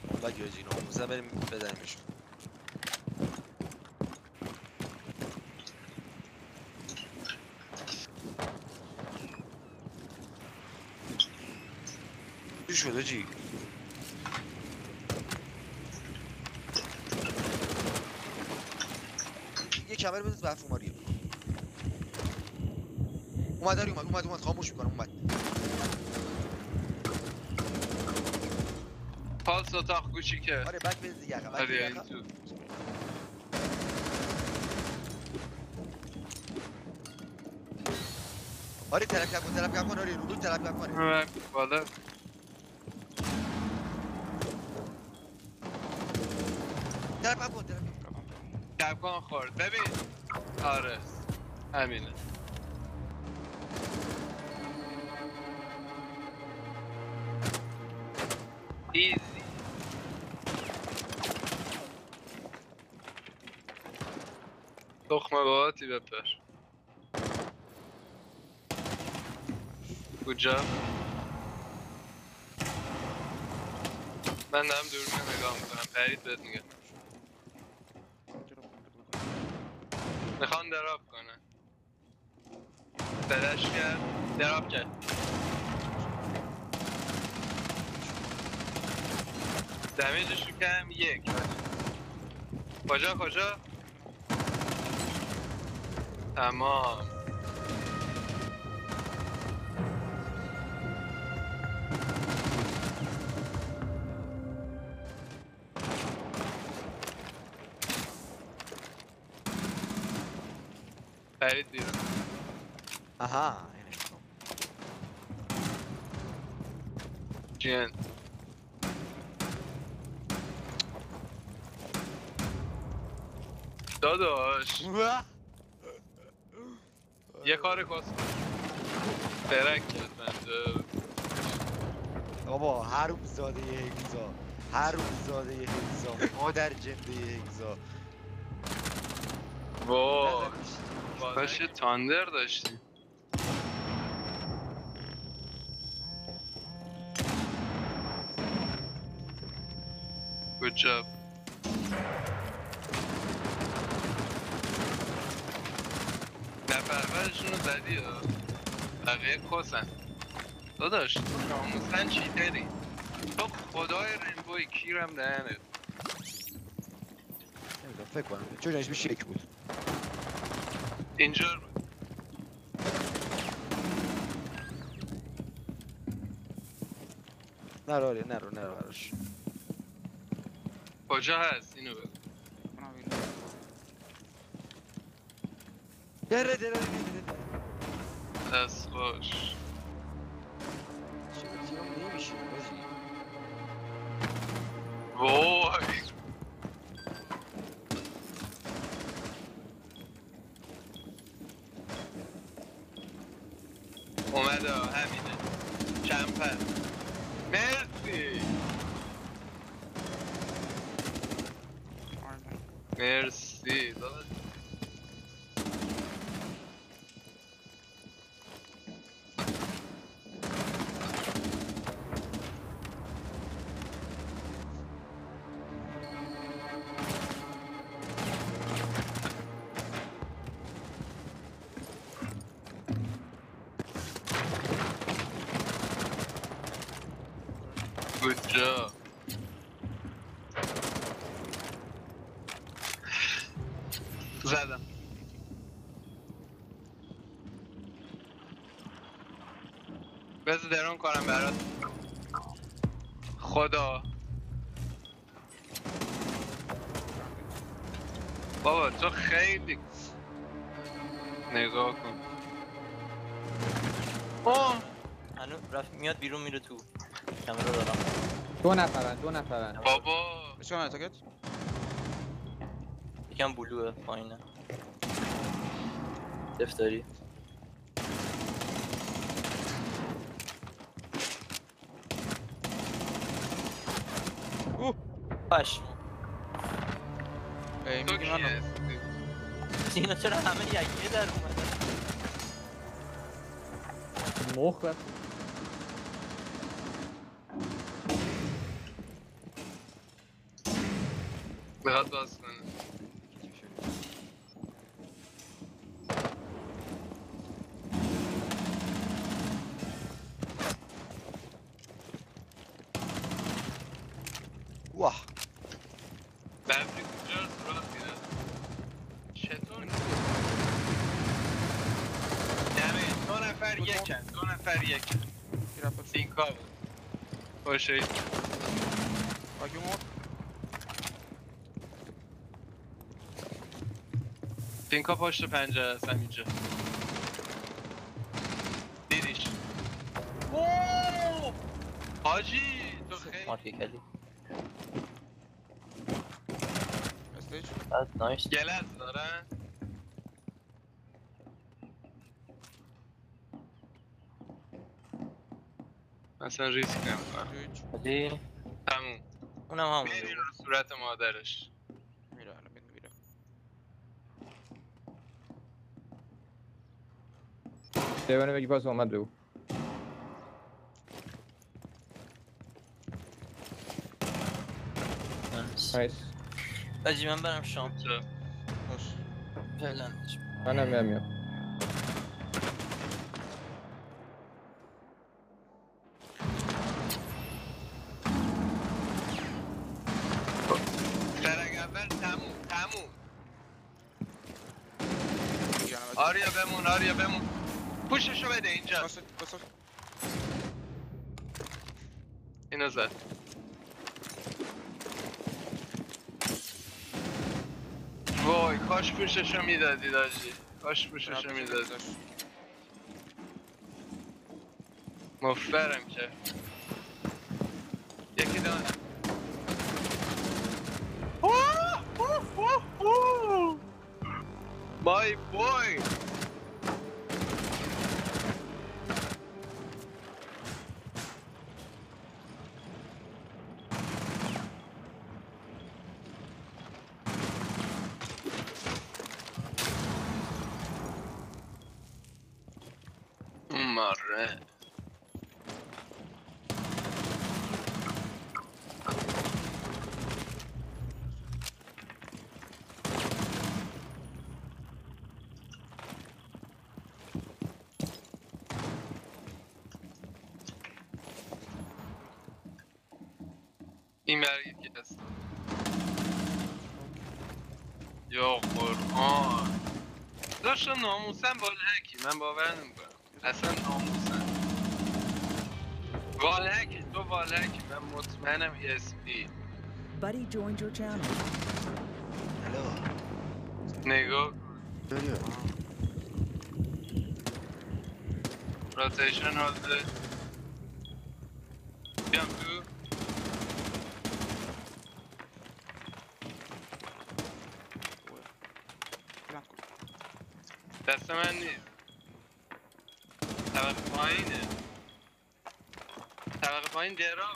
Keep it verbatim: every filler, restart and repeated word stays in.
والله گیرجی ناموزه بریم بدهیمشون. چی شده جی؟ یه کمر بده به افوماریو. اومد داری اومد اومد اومد خاموش میکنم اومد. پالس اتاق کوچیکه. آره بک بده دیگه آقا. آره این تو. آره طرف کن طرف کن آره رو طرف کن. آره بالا. طرف کن طرف کپکان خورد ببین. آره همینه. ایزی. تخمه باهاتی بپر. کجا؟ من دارم دوربین نگاه میکنم. پرید بهت میگم. میخوان دراب کنه. فلش کرد. دراب کرد. دمیجشو کم یک. کجا کجا؟ تمام. پرید بیرون. آها اینه میخوام. جین. داداش یه کار کس درک کرد بنده. بابا حروم زاده یه هگزا حروم زاده یه هگزا مادر جنده یه هگزا. وای کاش یه تاندر داشتیم. Good job. نفر اولشون رو زدی ها. بقیه کسن. داداش تو ناموسن چی داری؟ تو خدای رینبوی کیرم دهنت. نمیدونم فکر کنم چون اسمش یک بود. اینجور بود. نرو آره نرو نرو براش. کجا هست اینو بگو. دره دره دره دست خوش. چرا تیمم نمیشه بازی؟ وای اومده همینه. چمپر. مرسی. مرسی داداش. Good job. زدم. بذار درون کنم برات. خدا. بابا تو خیلی نگاه کن. اوه هنو رفت میاد بیرون میره تو. کامera دارم. دو نفرن دو نفرن. بابا بچه من تاکت یکم بلوه پایینه. دفتری. اوه باش. ای تو میگی منو کیه؟ اینا چرا همه یکیه در اومدن؟ مخ رفت. میخواد باز کنه. واه ببری کجا سراغ میره؟ چطور؟ یعنی دو نفر یکن دو نفر یکن Tira por cima. بینکا بود باشه Aqui um outro. بینکا پشت پنجره است همینجا دیدیش اوه حاجی تو خیلی مارکی کردی. Stage. بعد نایس. گلز دارن مثلا ریسک نمیکنم üç. بعدی تموم اونم همون میرین بود. رو صورت مادرش Mira, la mira, mira. دیوانه بگی باز اومد بگو. نایس. نایس. حاجی من برم شام. چه؟ Boş. فعلا. منم میام میام. درگ اول تموم تموم Yana bak. آریا بمون آریا بمون پوششو بده اینجا Basın, basın. اینو زد وای کاش پوششو میدادی داجی کاش پوششو میدادی مفرم که یکی دانه مای بوی ماره این برگید که هست یا قرآن داشت ناموسن والهکی من باور نمیکنم اصلا ناموسن والهکی تو والهکی من مطمئنم اسپی Buddy joined your channel. هلو نگاه داریم روتیشن هالده بیام تو Plant kul. دست من نیست طبقه پایینه طبقه پایین درا